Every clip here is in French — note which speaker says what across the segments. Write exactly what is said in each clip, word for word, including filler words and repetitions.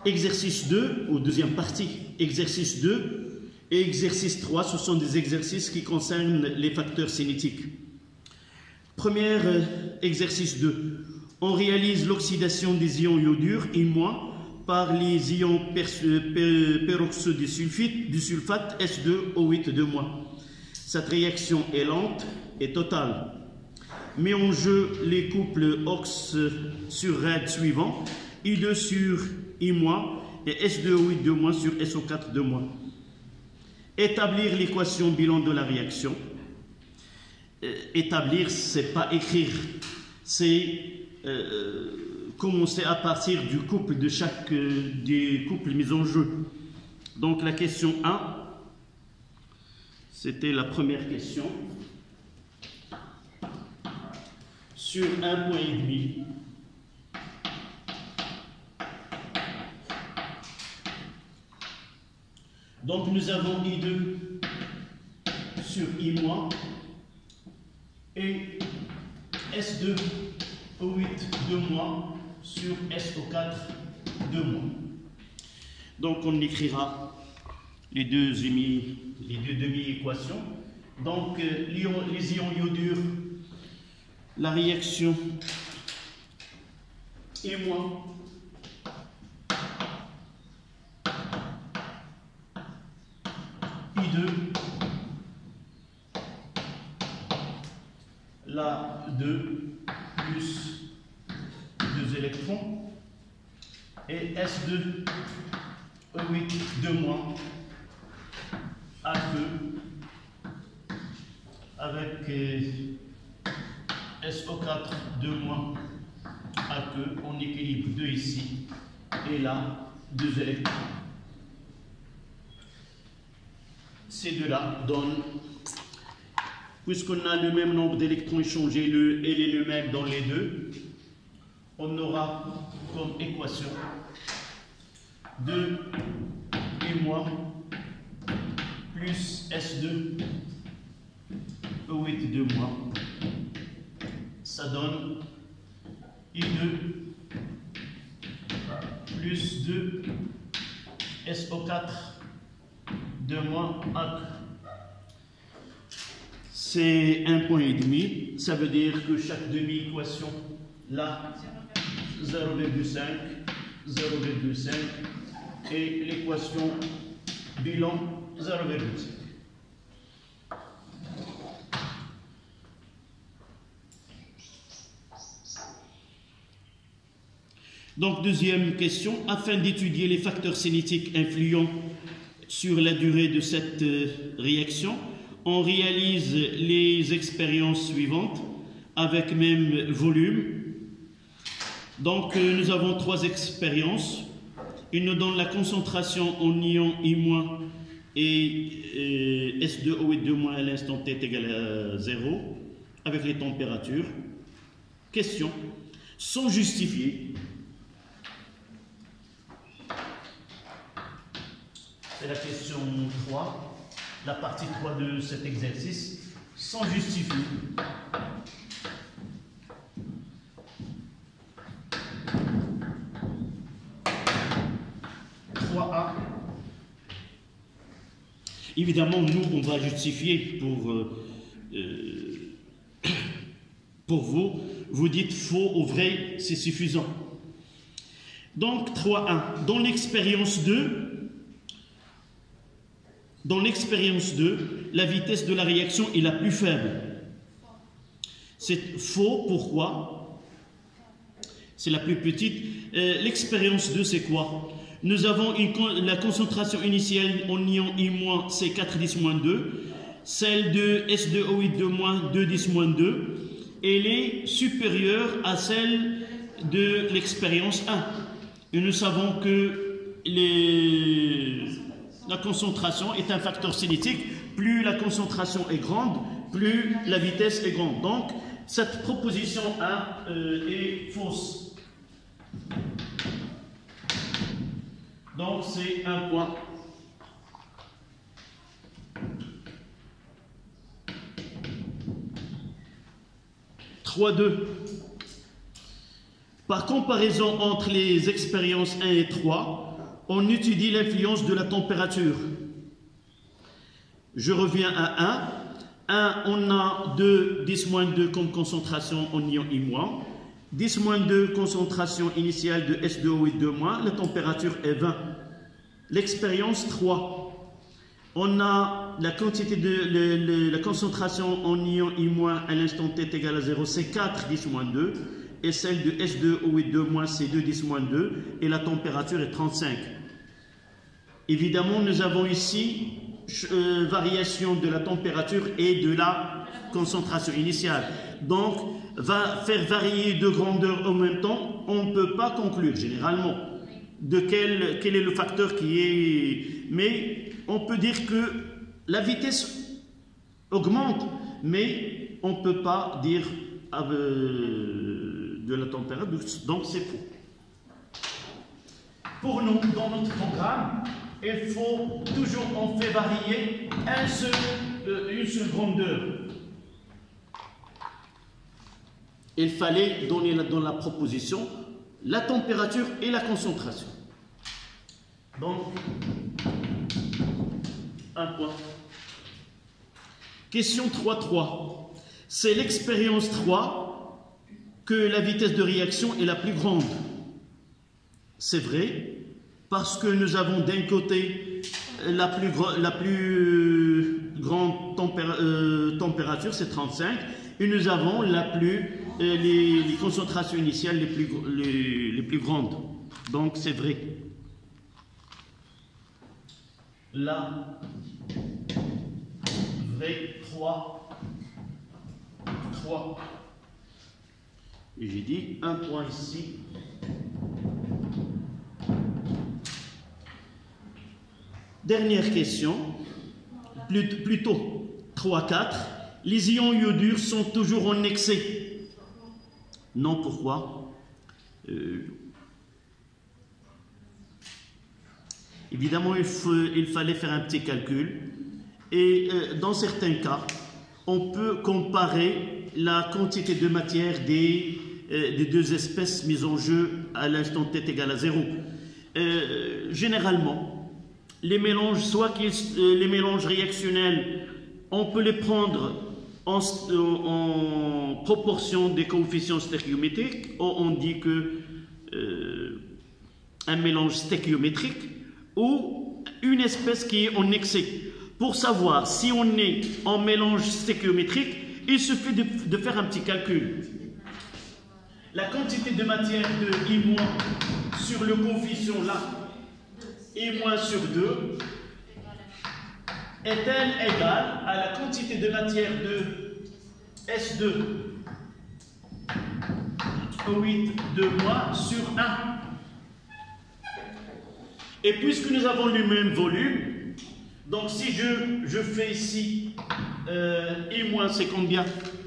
Speaker 1: exercice deux, ou deuxième partie, exercice deux et exercice trois, ce sont des exercices qui concernent les facteurs cinétiques. Premier euh, exercice deux. On réalise l'oxydation des ions iodures, I moins, par les ions peroxyde du sulfite, du sulfate S deux O huit deux moins. Cette réaction est lente et totale. Met en jeu les couples ox sur rad suivants, I deux sur I moins et S deux O huit deux moins sur S O quatre deux moins. Établir l'équation bilan de la réaction. Euh, établir, c'est pas écrire, c'est euh, commencer à partir du couple de chaque euh, des couples mis en jeu. Donc la question un, c'était la première question. Sur un point et demi, donc nous avons I deux sur I moins et S deux O huit deux moins sur S O quatre deux moins. Donc on écrira les deux, les deux demi-équations. Donc euh, les ions iodures, la réaction I moins I deux, la deux plus deux électrons et S deux O huit deux moins A deux avec euh, S O quatre deux moins A deux, on équilibre deux ici et là deux électrons. Ces deux-là donnent, puisqu'on a le même nombre d'électrons échangés, le L est le même dans les deux, on aura comme équation deux I moins plus S deux O huit deux moins. Ça donne I deux plus deux S O quatre deux moins A. C'est un point et demi. Ça veut dire que chaque demi-équation, là, zéro virgule cinq, zéro virgule cinq, et l'équation bilan, zéro virgule cinq. Donc, deuxième question, afin d'étudier les facteurs cinétiques influents sur la durée de cette euh, réaction, on réalise les expériences suivantes avec même volume. Donc, euh, nous avons trois expériences. Une nous donne la concentration en ion I- et euh, S deux O huit deux- à l'instant T est égal à zéro, avec les températures. Question, sans justifier. C'est la question trois, la partie trois de cet exercice, sans justifier. trois A. Évidemment, nous, on va justifier pour, euh, euh, pour vous. Vous dites faux ou vrai, c'est suffisant. Donc, trois A. Dans l'expérience deux, Dans l'expérience deux, la vitesse de la réaction est la plus faible. C'est faux, pourquoi? C'est la plus petite. Euh, l'expérience deux, c'est quoi? Nous avons une, la concentration initiale en ion I-, c'est quatre dix moins deux. Celle de S deux O huit deux-, deux dix moins deux. Elle est supérieure à celle de l'expérience un. Et nous savons que les... la concentration est un facteur cinétique. Plus la concentration est grande, plus la vitesse est grande. Donc, cette proposition un euh, est fausse. Donc, c'est un point. trois deux. Par comparaison entre les expériences un et trois, on étudie l'influence de la température. Je reviens à un. un, on a deux, dix moins deux comme concentration en ion I-. dix moins deux, concentration initiale de S deux O huit deux-, la température est vingt. L'expérience trois. On a la quantité de le, le, la concentration en ion I- à l'instant t est égal à zéro, c'est quatre, dix moins deux. Et celle de S deux O huit deux-, c'est deux, dix moins deux. Et la température est trente-cinq. Évidemment, nous avons ici euh, variation de la température et de la concentration initiale. Donc, va faire varier deux grandeurs en même temps, on ne peut pas conclure généralement de quel, quel est le facteur qui est... Mais on peut dire que la vitesse augmente, mais on ne peut pas dire euh, de la température, donc c'est faux. Pour nous, dans notre programme, il faut toujours, on fait varier un seul, euh, une seule grandeur. Il fallait donner dans la proposition la température et la concentration. Donc, un point. Question trois trois. C'est l'expérience trois que la vitesse de réaction est la plus grande. C'est vrai, parce que nous avons d'un côté la plus, la plus grande tempéra euh, température, c'est trente-cinq, et nous avons la plus, euh, les, les concentrations initiales les plus, les, les plus grandes. Donc c'est vrai. Là, vrai, trois, trois. Et j'ai dit un point ici. Dernière question, plutôt trois quatre. Les ions iodures sont toujours en excès. Non, pourquoi? euh, Évidemment, il, faut, il fallait faire un petit calcul. Et euh, dans certains cas, on peut comparer la quantité de matière des, euh, des deux espèces mises en jeu à l'instant t égale à zéro. Euh, généralement, les mélanges, soit qu'ils, euh, les mélanges réactionnels, on peut les prendre en, en proportion des coefficients stéréométriques. On dit que euh, un mélange stéréométrique ou une espèce qui est en excès. Pour savoir si on est en mélange stéréométrique, il suffit de, de faire un petit calcul. La quantité de matière de I- sur le coefficient là, I- sur deux, est-elle égale à la quantité de matière de S deux O huit deux- sur un. Et puisque nous avons le même volume, donc si je, je fais ici euh, I- c'est combien?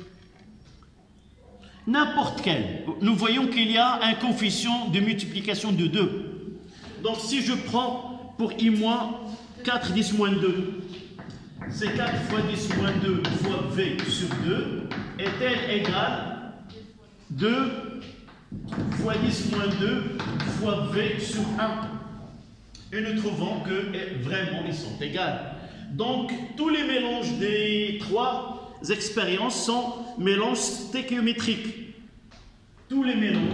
Speaker 1: N'importe quel. Nous voyons qu'il y a un coefficient de multiplication de deux. Donc si je prends pour I-, quatre, dix moins deux, c'est quatre fois dix moins deux fois V sur deux, est-elle égale deux fois dix moins deux fois V sur un? Et nous trouvons que vraiment ils sont égales. Donc tous les mélanges des trois expériences sont mélanges stéréométriques. Tous les mélanges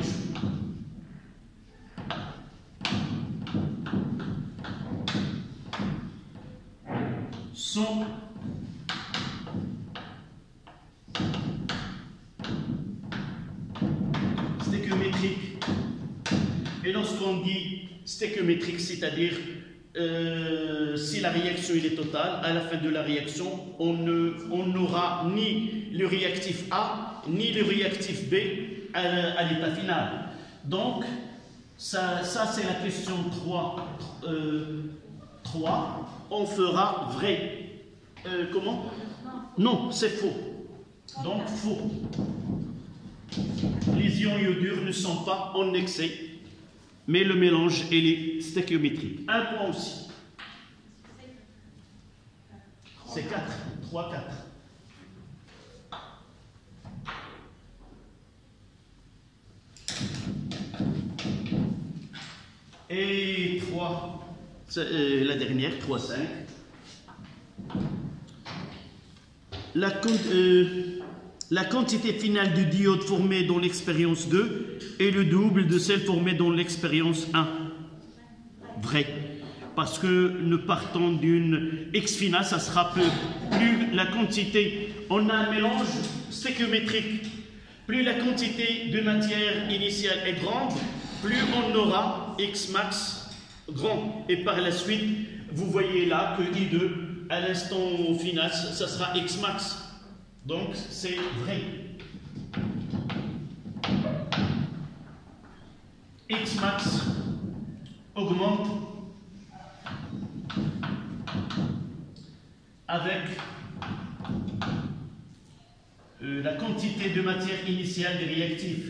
Speaker 1: sont stéréométriques. Et lorsqu'on dit stéréométrique, c'est-à-dire euh, si la réaction il est totale, à la fin de la réaction, on n'aura ni le réactif A, ni le réactif B à, à l'état final. Donc, ça, ça c'est la question trois. Euh, trois. On fera vrai. Euh, comment? Non, c'est faux. Donc, faux. Les ions iodures ne sont pas en excès, mais le mélange et les stéréométriques. Un point aussi. C'est quatre. trois, quatre. Et trois, euh, la dernière, trois, cinq. La, euh, la quantité finale du diode formée dans l'expérience deux est le double de celle formée dans l'expérience un. Vrai. Parce que nous partons d'une X finale, ça sera peu. Plus la quantité, on a un mélange stéchiométrique. Plus la quantité de matière initiale est grande, plus on aura X max grand. Et par la suite, vous voyez là que I deux, à l'instant final, ça sera X max. Donc, c'est vrai. X max augmente avec euh, la quantité de matière initiale des réactifs.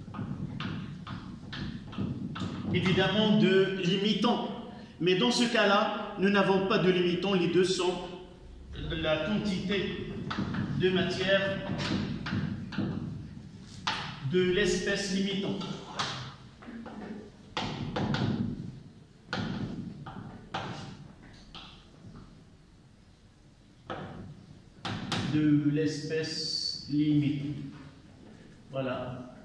Speaker 1: Évidemment, de limitants. Mais dans ce cas-là, nous n'avons pas de limitants. Les deux sont la quantité de matière de l'espèce limitante. De l'espèce limite. Voilà.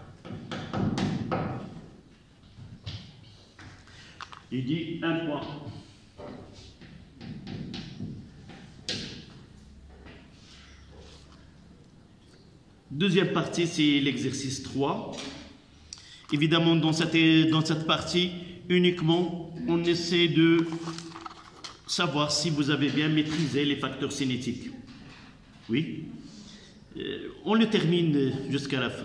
Speaker 1: Il dit un point. Deuxième partie, c'est l'exercice trois. Évidemment, dans cette, dans cette partie, uniquement, on essaie de savoir si vous avez bien maîtrisé les facteurs cinétiques. Oui. Euh, on le termine jusqu'à la fin.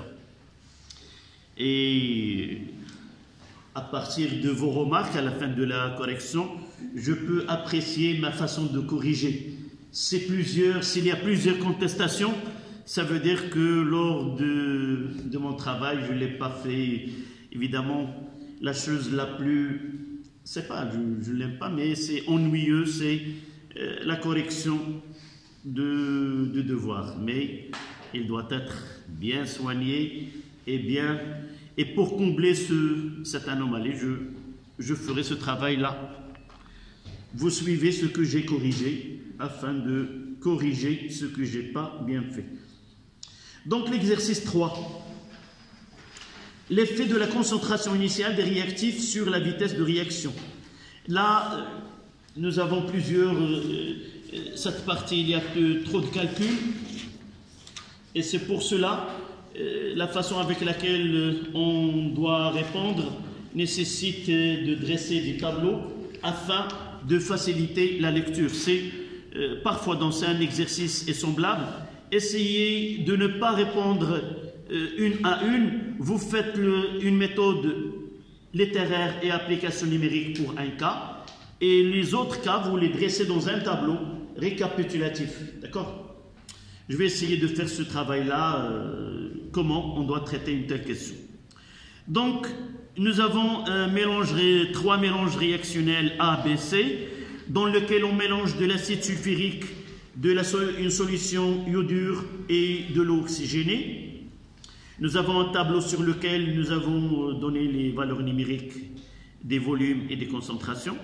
Speaker 1: Et à partir de vos remarques, à la fin de la correction, je peux apprécier ma façon de corriger. C'est plusieurs, s'il y a plusieurs contestations, ça veut dire que lors de, de mon travail, je ne l'ai pas fait. Évidemment, la chose la plus, c'est pas, je ne l'aime pas, mais c'est ennuyeux, c'est euh, la correction de, de devoirs. Mais il doit être bien soigné et bien. Et pour combler ce, cette anomalie, je, je ferai ce travail-là. Vous suivez ce que j'ai corrigé afin de corriger ce que je n'ai pas bien fait. Donc l'exercice trois. L'effet de la concentration initiale des réactifs sur la vitesse de réaction. Là, nous avons plusieurs... Euh, cette partie, il y a peu, trop de calculs. Et c'est pour cela, euh, la façon avec laquelle on doit répondre nécessite de dresser des tableaux afin de faciliter la lecture. C'est euh, parfois dans un exercice est semblable. Essayez de ne pas répondre euh, une à une. Vous faites le, une méthode littéraire et application numérique pour un cas. Et les autres cas, vous les dressez dans un tableau récapitulatif. D'accord? Je vais essayer de faire ce travail-là. Euh, comment on doit traiter une telle question. Donc, nous avons un mélange, trois mélanges réactionnels A, B, C, dans lequel on mélange de l'acide sulfurique, de la, une solution iodure et de l'eau oxygénée. Nous avons un tableau sur lequel nous avons donné les valeurs numériques des volumes et des concentrations.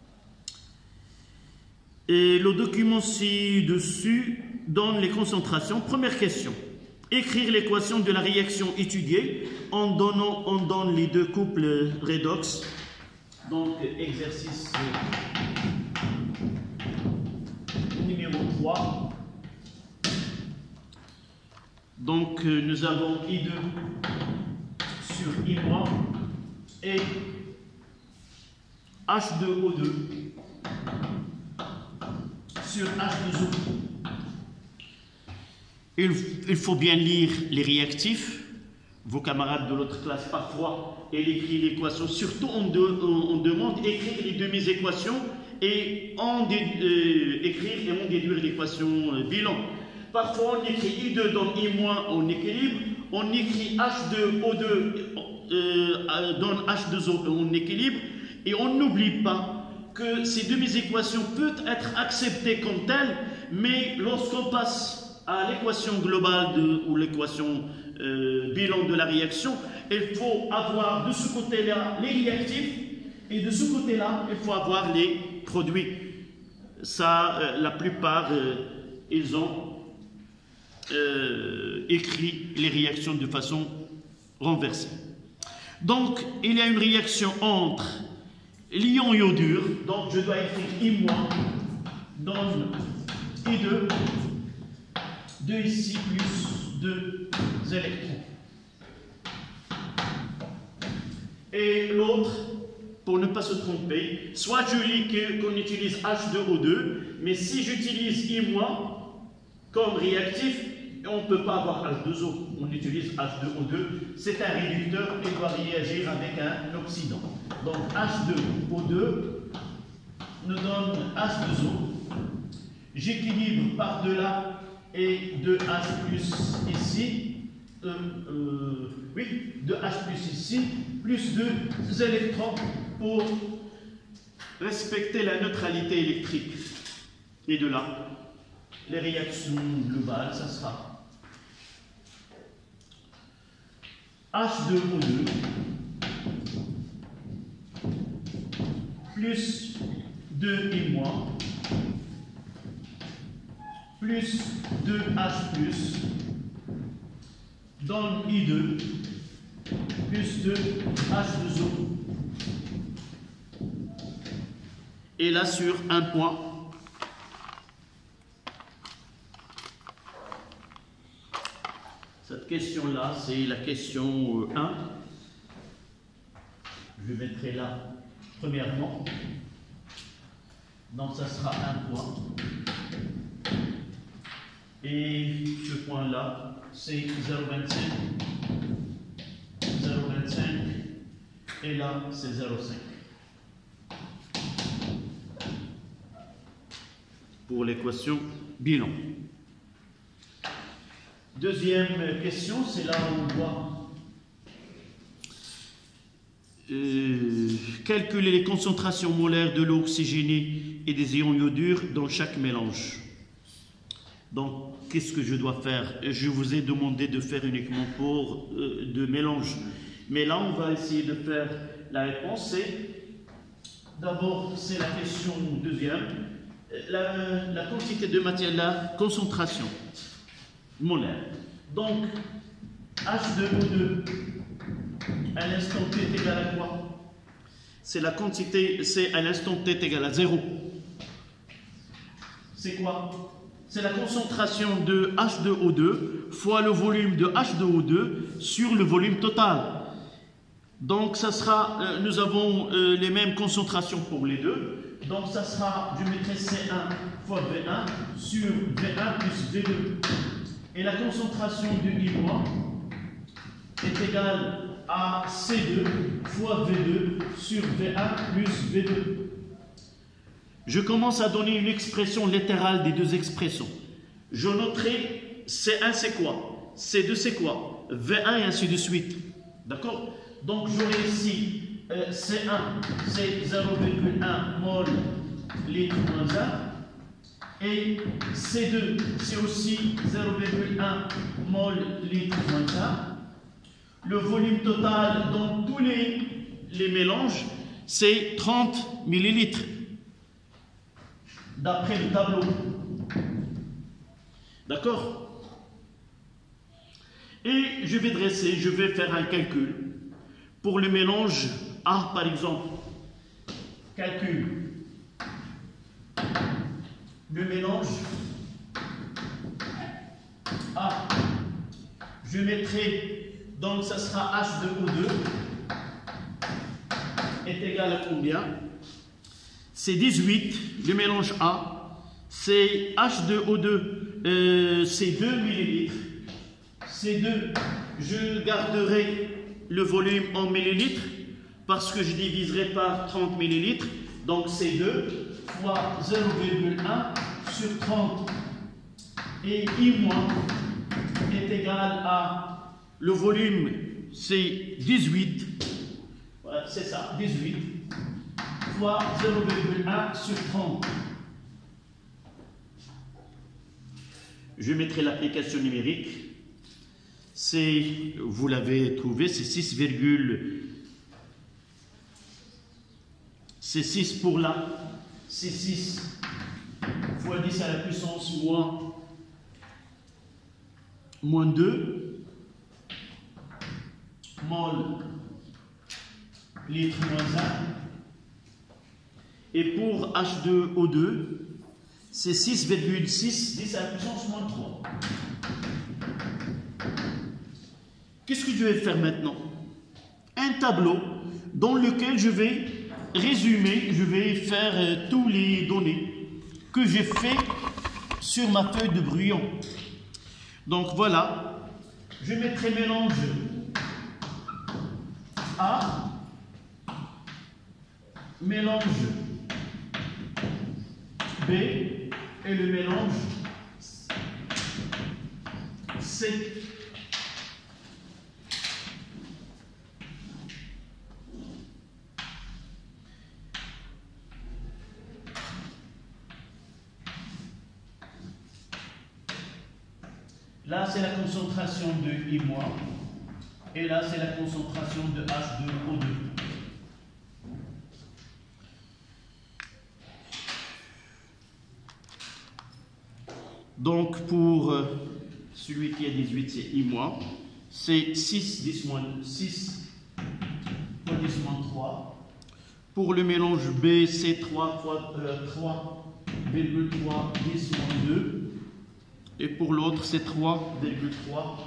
Speaker 1: Et le document ci-dessus donne les concentrations. Première question. Écrire l'équation de la réaction étudiée en donnant, on donne les deux couples redox. Donc, exercice numéro trois. Donc, nous avons I deux sur I trois et H deux O deux sur H deux O. Il, il faut bien lire les réactifs. Vos camarades de l'autre classe, parfois, ils écrivent l'équation. Surtout, on, de, on, on demande d'écrire les demi-équations et on dé, euh, écrire et on déduire l'équation euh, bilan. Parfois, on écrit I deux dans I- en équilibre. On écrit H deux O deux euh, dans H deux O en équilibre. Et on n'oublie pas que ces demi-équations peuvent être acceptées comme telles, mais lorsqu'on passe à l'équation globale de, ou l'équation euh, bilan de la réaction, il faut avoir de ce côté-là les réactifs Et de ce côté-là, il faut avoir les produits. Ça, euh, la plupart, euh, ils ont euh, écrit les réactions de façon renversée. Donc, il y a une réaction entre l'ion iodure, donc je dois écrire I- donne I deux, deux ici plus deux électrons. Et l'autre, pour ne pas se tromper, soit je lis qu'on utilise H deux O deux, mais si j'utilise I- comme réactif, on ne peut pas avoir H deux O, on utilise H deux O deux, c'est un réducteur qui doit réagir avec un oxydant. Donc H deux O deux nous donne H deux O, j'équilibre par-delà et deux H plus ici, euh, euh, oui, deux H plus ici, plus deux électrons pour respecter la neutralité électrique. Et de là, les réactions globales, ça sera H deux O deux plus deux I- plus deux H plus donne I deux plus deux H deux O. Et là sur un point, cette question-là, c'est la question un. Je mettrai là premièrement. Donc ça sera un point. Et ce point-là, c'est zéro virgule vingt-cinq. zéro virgule vingt-cinq. Et là, c'est zéro virgule cinq. Pour l'équation bilan. Deuxième question, c'est là où on voit euh, calculer les concentrations molaires de l'eau oxygénée et des ions iodures dans chaque mélange. Donc, qu'est-ce que je dois faire? Je vous ai demandé de faire uniquement pour euh, de mélange. Mais là, on va essayer de faire la réponse. C'est d'abord, c'est la question deuxième. La, la quantité de matière, la concentration molaire. Donc, H deux O deux à l'instant T est égal à quoi? C'est la quantité, c'est à l'instant T est égal à zéro. C'est quoi? C'est la concentration de H deux O deux fois le volume de H deux O deux sur le volume total. Donc, ça sera, euh, nous avons euh, les mêmes concentrations pour les deux. Donc, ça sera, je mettrai C un fois V un sur V un plus V deux. Et la concentration de I- est égale à C deux fois V deux sur V un plus V deux. Je commence à donner une expression littérale des deux expressions. Je noterai C un c'est quoi? C deux c'est quoi? V un et ainsi de suite. D'accord? Donc j'aurai ici euh, C un c'est zéro virgule un mol litre moins un. Et C deux, c'est aussi zéro virgule un mol litre moins un. Le volume total dans tous les, les mélanges, c'est trente millilitres, d'après le tableau. D'accord? Et je vais dresser, je vais faire un calcul. Pour le mélange A, par exemple, calcul. Le mélange A, je mettrai, donc ça sera H deux O deux est égal à combien? C'est dix-huit, le mélange A, c'est H deux O deux, euh, c'est deux millilitres, C deux, je garderai le volume en millilitres parce que je diviserai par trente millilitres, donc C deux fois zéro virgule un sur trente et I- est égal à le volume, c'est dix-huit, voilà, c'est ça, dix-huit fois zéro virgule un sur trente. Je mettrai l'application numérique. C'est, vous l'avez trouvé, c'est six virgule c'est six pour là, c'est six fois dix à la puissance moins, moins deux, mol litre moins un. Et pour H deux O deux, c'est six virgule six, dix à la puissance moins trois. Qu'est-ce que je vais faire maintenant? Un tableau dans lequel je vais résumer, je vais faire euh, tous les données que j'ai fait sur ma feuille de brouillon. Donc voilà, je mettrai mélange A, mélange B et le mélange C. Là, c'est la concentration de I-, et là, c'est la concentration de H deux O deux. Donc, pour euh, celui qui a dix-huit, c'est I-, c'est six, dix moins six fois dix moins trois. Pour le mélange B, c'est trois virgule trois, dix moins deux. Et pour l'autre, c'est trois virgule trois,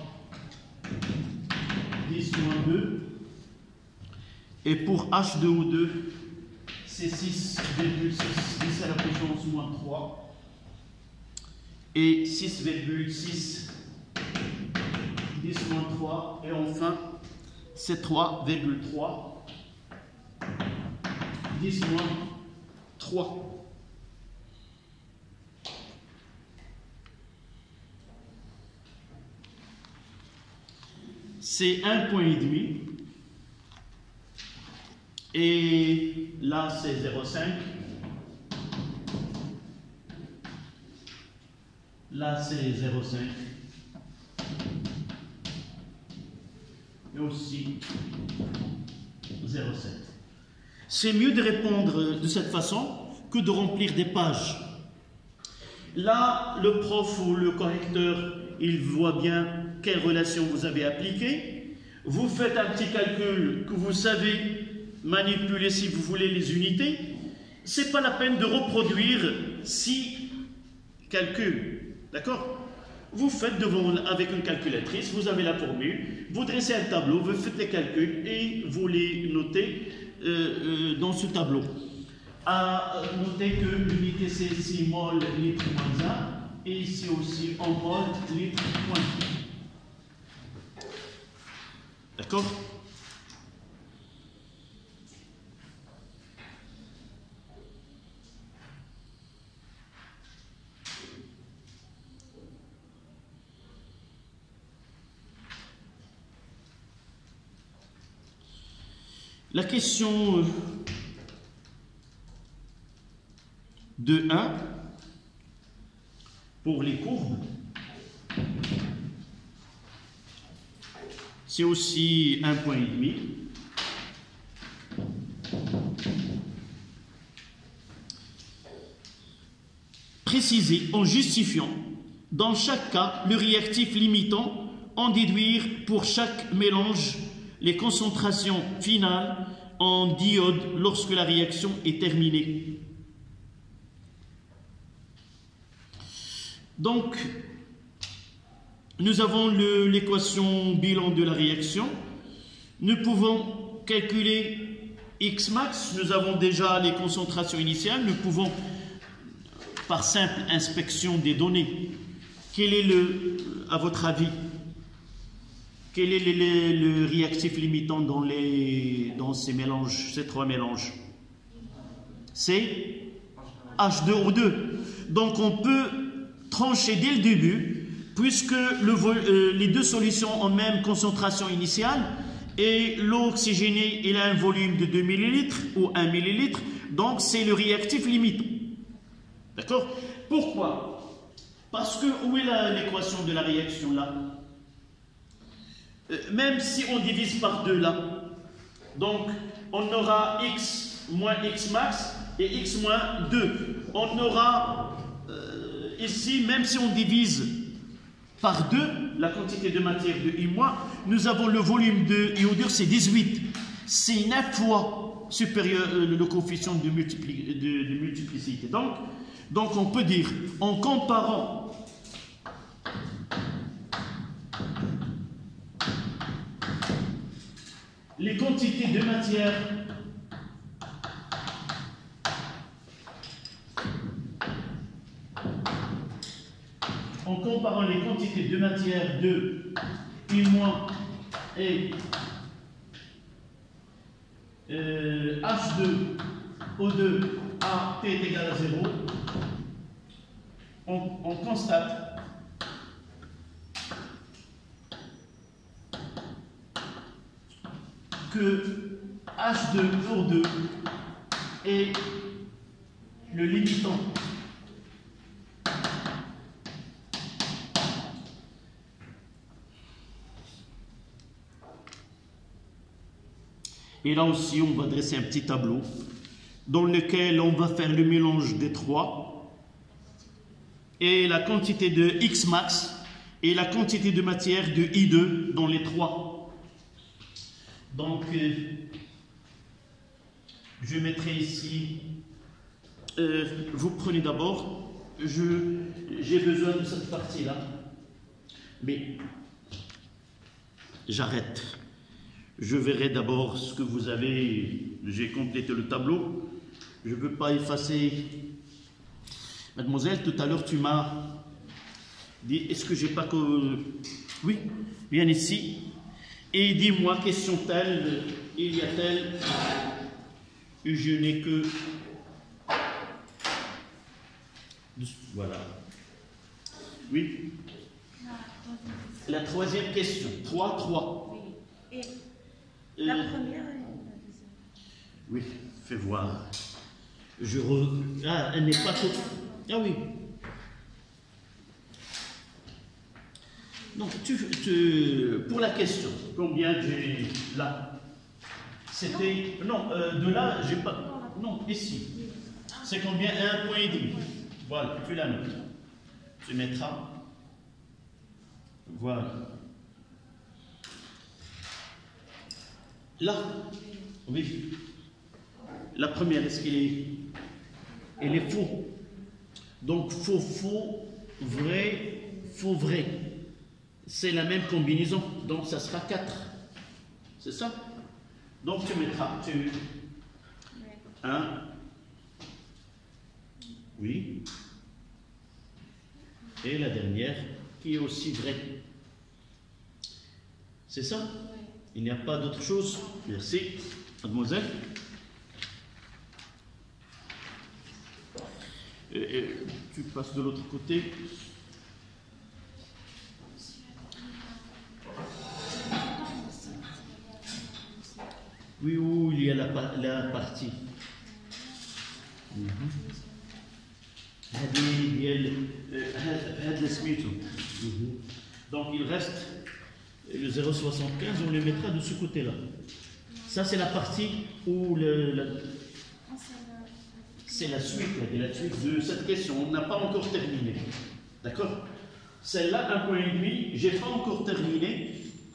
Speaker 1: dix moins deux. Et pour H deux O deux, c'est six virgule six, dix à la puissance moins trois. Et six virgule six, dix moins trois. Et enfin, c'est trois virgule trois, dix moins trois. C'est un point et demi, et là c'est zéro virgule cinq, là c'est zéro virgule cinq, et aussi zéro virgule sept. C'est mieux de répondre de cette façon que de remplir des pages. Là, le prof ou le correcteur, il voit bien quelle relation vous avez appliquée. Vous faites un petit calcul que vous savez manipuler si vous voulez les unités. Ce n'est pas la peine de reproduire six calculs. D'accord? Vous faites devant, avec une calculatrice, vous avez la formule, vous dressez un tableau, vous faites les calculs et vous les notez euh, euh, dans ce tableau. À noter que l'unité c'est ici mol litre moins un et ici aussi en mol litre moins un. D'accord? La question de un pour les courbes, c'est aussi un point et demi. Préciser en justifiant dans chaque cas le réactif limitant, en déduire pour chaque mélange les concentrations finales en diode lorsque la réaction est terminée. Donc, nous avons l'équation bilan de la réaction. Nous pouvons calculer X max. Nous avons déjà les concentrations initiales. Nous pouvons, par simple inspection des données, quel est le, à votre avis, quel est le, le, le réactif limitant dans, les, dans ces mélanges, ces trois mélanges? C'est H deux O deux. Donc on peut trancher dès le début, puisque le, euh, les deux solutions ont même concentration initiale, et l'eau oxygénée, il a un volume de deux millilitres ou un millilitre, donc c'est le réactif limitant. D'accord? Pourquoi? Parce que où est l'équation de la réaction là? euh, Même si on divise par deux là, donc on aura X moins x max et x moins deux. On aura euh, ici, même si on divise par deux la quantité de matière de I moins, nous avons le volume de iodure, c'est dix-huit. C'est neuf fois supérieur euh, le coefficient de, multipli de, de multiplicité. Donc, donc on peut dire, en comparant les quantités de matière en comparant les quantités de matière de I- et euh, H deux O deux à T est égal à zéro, on, on constate que H deux O deux est le limitant et là aussi on va dresser un petit tableau dans lequel on va faire le mélange des trois et la quantité de X max et la quantité de matière de I deux dans les trois. Donc euh, je mettrai ici, euh, vous prenez d'abord, j'ai besoin de cette partie-là, mais j'arrête. Je verrai d'abord ce que vous avez, j'ai complété le tableau, je ne veux pas effacer. Mademoiselle, tout à l'heure tu m'as dit, est-ce que j'ai pas que... Oui, viens ici, et dis-moi, question telle, il y a telle, je n'ai que... Voilà. Oui. La troisième question, trois, trois.
Speaker 2: Oui. Et la
Speaker 1: euh,
Speaker 2: première et la deuxième.
Speaker 1: Oui, fais voir. Je re... Ah, elle n'est pas tout... Ah oui. Donc, tu, tu, pour la question, combien j'ai là? C'était... Non, euh, de là, j'ai pas... Non, ici. C'est combien? Un point et demi. Voilà, tu la notes. Tu mettras... Voilà. Là, oui. La première, est-ce qu'elle est... Elle est faux. Donc, faux, faux, vrai, faux, vrai. C'est la même combinaison. Donc, ça sera quatre. C'est ça? Donc, tu mettras... Tu... un. Oui. Et la dernière, qui est aussi vraie. C'est ça? Il n'y a pas d'autre chose? Merci. Mademoiselle? Et, et, tu passes de l'autre côté. Oui, où il y a la, la partie. Donc il reste le zéro virgule soixante-quinze, on le mettra de ce côté-là. Ça c'est la partie où le, la, c'est la suite, la suite de cette question. On n'a pas encore terminé. D'accord? Celle-là, un point et demi, j'ai pas encore terminé.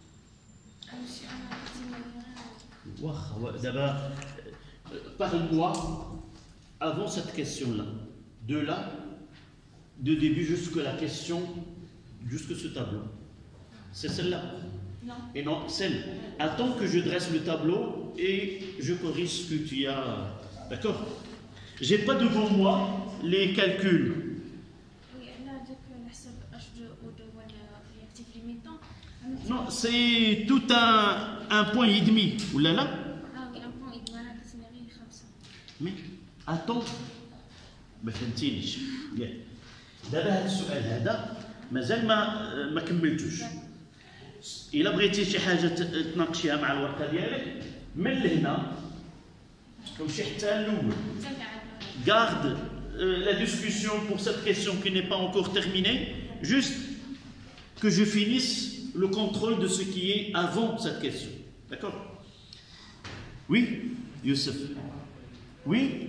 Speaker 1: D'abord, parle-moi avant cette question-là. De là, de début jusqu'à la question, jusqu'à ce tableau. C'est celle-là?
Speaker 2: Non. Et
Speaker 1: non, celle. Attends que je dresse le tableau et je corrige ce que tu as. D'accord? J'ai pas devant moi les calculs.
Speaker 2: Oui, là, depuis la H deux O deux réactif limitant.
Speaker 1: Non, c'est tout un, un point et demi. Oulala.
Speaker 2: Ah oui, un point et demi. Voilà, c'est comme ça.
Speaker 1: Mais attends. ما فهمتينيش. دابا هذا السؤال هذا مازال ما ما كملتوش. إلا بغيتي شي حاجة تناقشيها مع الورقة ديالك من لهنا تمشي حتى الأول. Garde euh, la discussion pour cette question qui n'est pas encore terminée, juste que je finisse le contrôle de ce qui est avant cette question. D'accord? Oui, Youssef. Oui?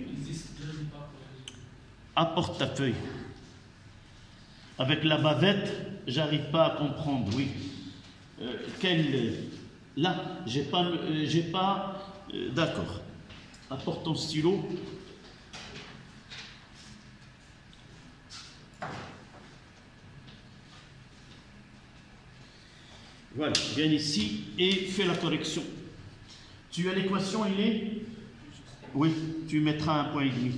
Speaker 1: Apporte ta feuille. Avec la bavette, j'arrive pas à comprendre, oui. Euh, quel... Là, j'ai pas... Euh, j'ai pas... Euh, D'accord. Apporte ton stylo. Voilà, viens ici et fais la correction. Tu as l'équation, il est? Oui, tu mettras un point et demi.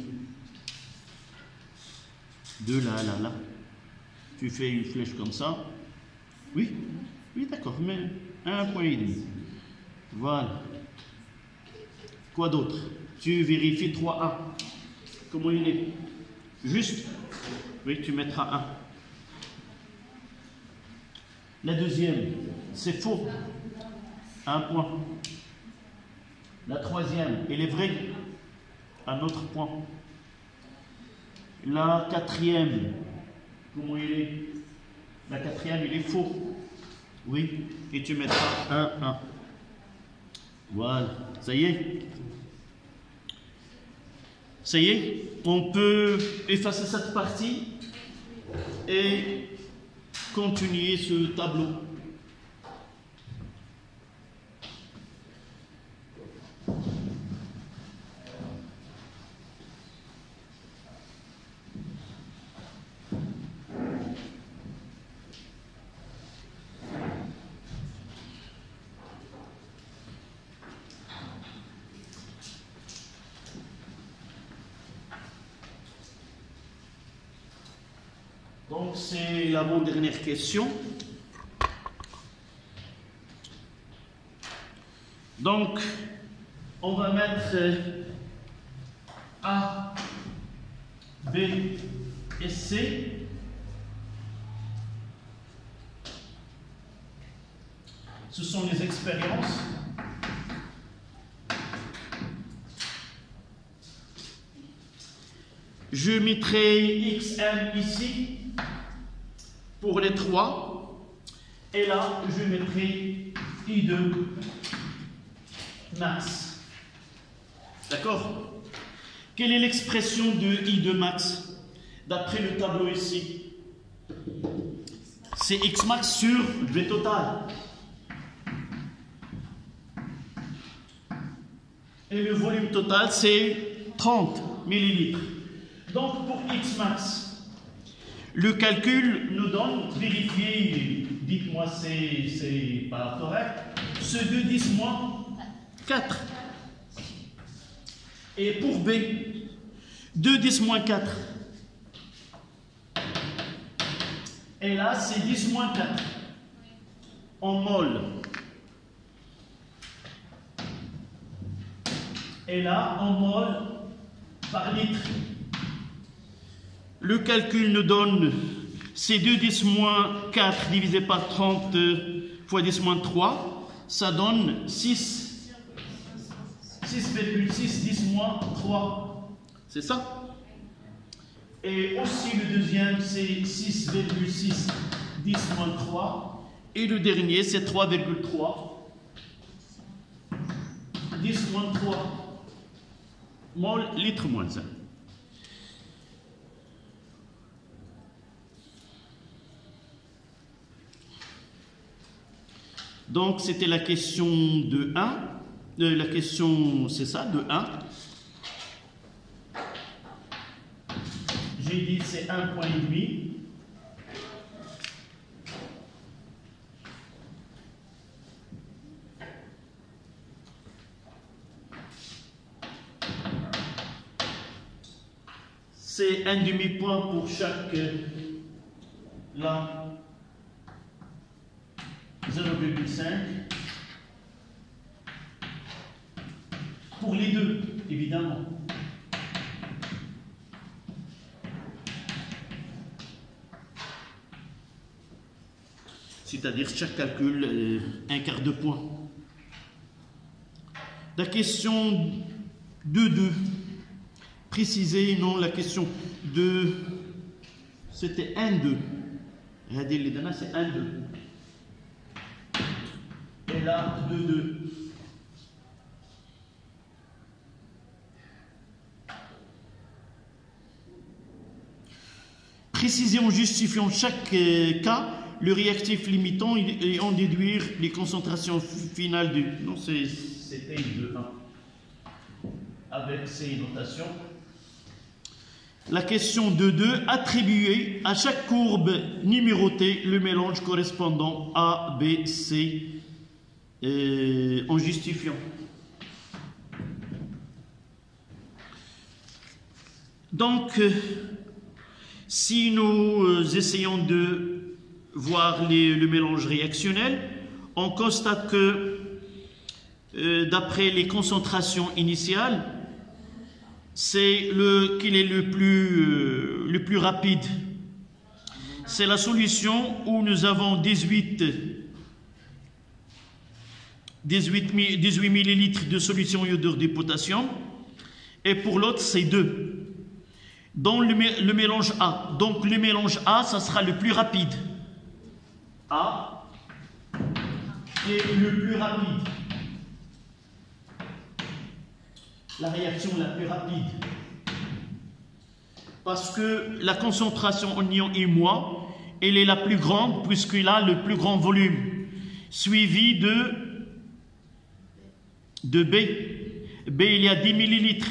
Speaker 1: De là, là, là. Tu fais une flèche comme ça. Oui, oui, d'accord, mais un point et demi. Voilà. Quoi d'autre? Tu vérifies trois A. Comment il est? Juste? Oui, tu mettras un. La deuxième, c'est faux. Un point. La troisième, elle est vraie. Un autre point. La quatrième, comment il est? La quatrième, il est faux. Oui, et tu mettras un, un. Voilà, ça y est. Ça y est, on peut effacer cette partie et continuer ce tableau. Donc c'est l'avant-dernière question. Donc on va mettre A, B et C. Ce sont les expériences. Je mettrai X M ici pour les trois. Et là, je mettrai I deux max. D'accord? Quelle est l'expression de I deux max d'après le tableau ici? C'est X max sur V total. Et le volume total, c'est trente millilitres. Donc, pour X max, le calcul nous donne, vérifiez, dites-moi si c'est pas correct, ce deux dix moins quatre. Et pour B, deux dix moins quatre. Et là, c'est dix moins quatre en mol. Et là, en mol par litre. Le calcul nous donne c'est deux dix moins quatre divisé par trente fois dix moins trois. Ça donne six virgule six dix moins trois. C'est ça? Et aussi le deuxième, c'est six virgule six dix moins trois. Et le dernier, c'est trois virgule trois dix moins trois. Mol litre moins un. Donc c'était la question de un. Euh, la question, c'est ça, de un. J'ai dit c'est un point et demi. C'est un demi-point pour chaque là, zéro virgule cinq. Pour les deux, évidemment. C'est-à-dire chaque calcul, euh, un quart de point. La question deux deux. Préciser, non, la question de... C'était un deux. C'est un deux. Et là, deux deux. Préciser en justifiant chaque euh, cas le réactif limitant et en déduire les concentrations finales du... Non, c'était deux un. Avec ces notations. La question deux deux, attribuer à chaque courbe numérotée le mélange correspondant A, B, C euh, en justifiant. Donc, euh, si nous euh, essayons de voir les, le mélange réactionnel, on constate que, euh, d'après les concentrations initiales, c'est le qu'il est le plus, euh, le plus rapide. C'est la solution où nous avons dix-huit, dix-huit, dix-huit millilitres de solution iodure de potassium, et pour l'autre, c'est deux. Dans le, le mélange A. Donc le mélange A, ça sera le plus rapide. A est le plus rapide. La réaction la plus rapide. Parce que la concentration en ion I moins, elle est la plus grande puisqu'il a le plus grand volume, suivi de, de B. B, il y a dix millilitres.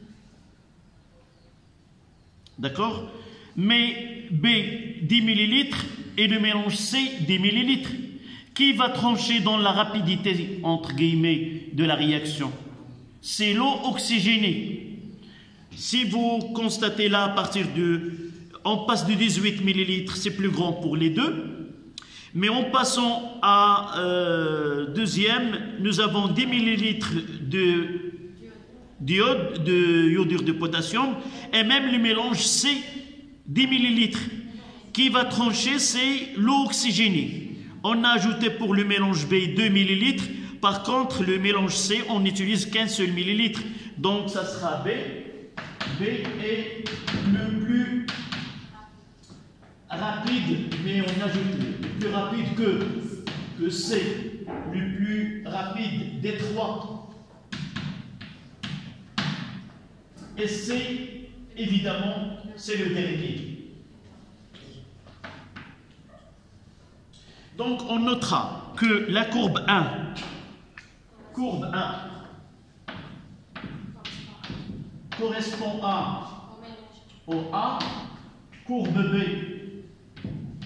Speaker 1: D'accord? Mais B, dix millilitres, et le mélange C, dix millilitres. Qui va trancher dans la rapidité, entre guillemets, de la réaction? C'est l'eau oxygénée. Si vous constatez là, à partir de... On passe de dix-huit millilitres, c'est plus grand pour les deux. Mais en passant à euh, deuxième, nous avons dix millilitres de... d'iode, de iodure de potassium, et même le mélange C, dix millilitres. Qui va trancher, c'est l'eau oxygénée. On a ajouté pour le mélange B deux millilitres. Par contre, le mélange C, on n'utilise qu'un seul millilitre. Donc, ça sera B. B est le plus rapide, mais on ajoute le plus rapide que, que C. Le plus rapide des trois. Et C, évidemment, c'est le dernier. Donc, on notera que la courbe un, courbe un, correspond à, au A, courbe B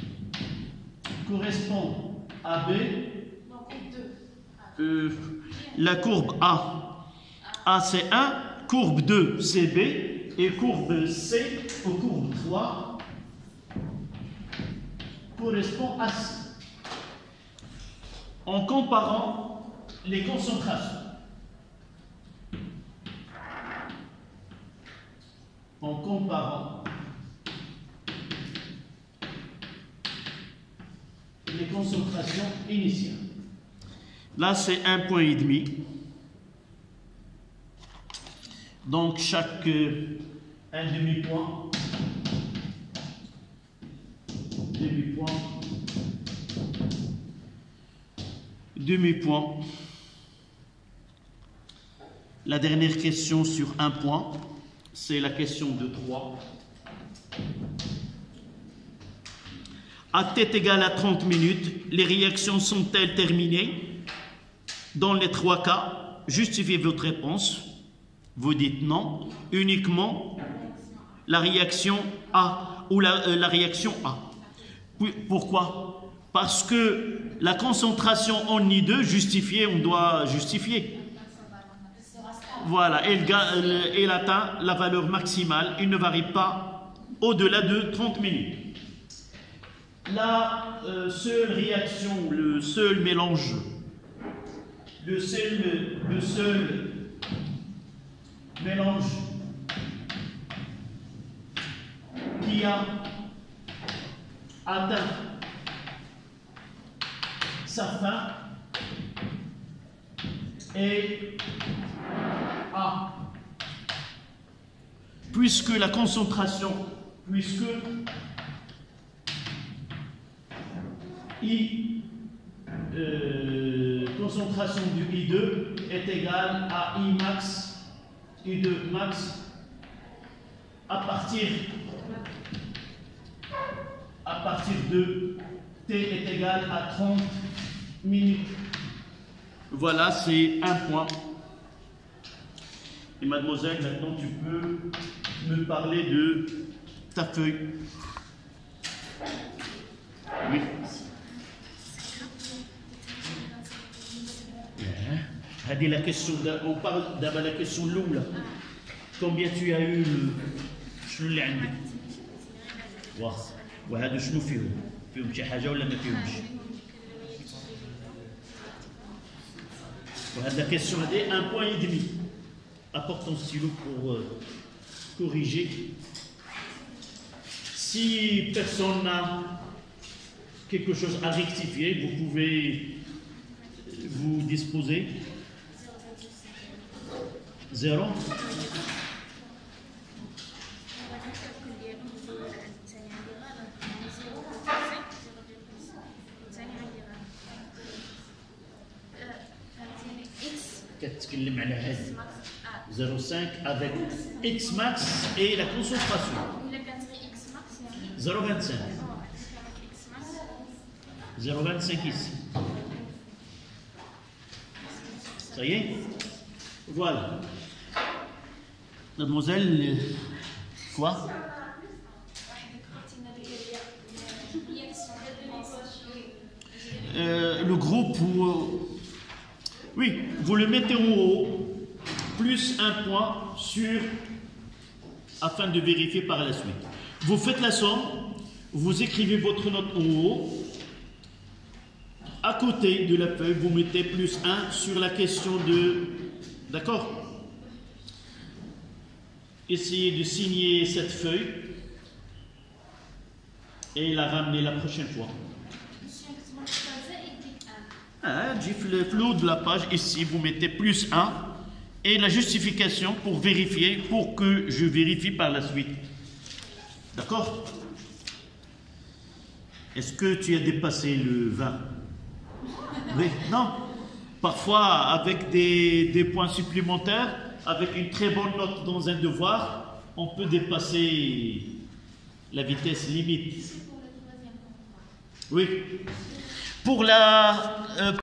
Speaker 1: correspond à B, euh, la courbe A, A c'est un, courbe deux c'est B, et courbe C, ou courbe trois, correspond à C. En comparant les concentrations. En comparant les concentrations initiales. Là, c'est un point et demi. Donc, chaque euh, un demi-point, demi-point, demi-point. La dernière question sur un point, c'est la question de trois. À t égale à trente minutes, les réactions sont-elles terminées? Dans les trois cas, justifiez votre réponse. Vous dites non, uniquement la réaction A ou la, euh, la réaction A. Pourquoi? Parce que la concentration en I deux, justifiée, on doit justifier. Voilà, elle, elle atteint la valeur maximale, il ne varie pas au-delà de trente minutes. La euh, seule réaction, le seul mélange, le seul, le seul mélange qui a atteint sa fin est A. Puisque la concentration, puisque I, euh, concentration du I deux est égale à I max, I deux max, à partir à partir de t est égal à trente minutes. Voilà, c'est un point. Et mademoiselle, maintenant tu peux me parler de ta feuille. Oui. هذه la question, on parle d'abord la question l'oula. Combien tu as eu شنو اللي عندك؟ واه وهذا شنو فيهم؟ فيهم شي حاجة ولا ما فيهمش؟ وهذا la question هذه un point et demi. Apporte ton stylo pour euh, corriger. Si personne n'a quelque chose à rectifier, vous pouvez vous disposer. Zéro. تتكلم على هذه zéro virgule cinq avec X max et la concentration. zéro virgule vingt-cinq. zéro virgule vingt-cinq ici. Ça y est? Voilà. Mademoiselle, quoi? Euh, le groupe, où, oui, vous le mettez en haut, plus un point sur, afin de vérifier par la suite. Vous faites la somme, vous écrivez votre note en haut, à côté de la feuille, vous mettez plus un sur la question de... D'accord? Essayez de signer cette feuille et la ramener la prochaine fois. Ah, le flou de la page, ici, vous mettez plus un et la justification pour vérifier, pour que je vérifie par la suite. D'accord? Est-ce que tu as dépassé le vingt? Oui, non. Parfois, avec des, des points supplémentaires, avec une très bonne note dans un devoir, on peut dépasser la vitesse limite. Oui. Pour la... Euh,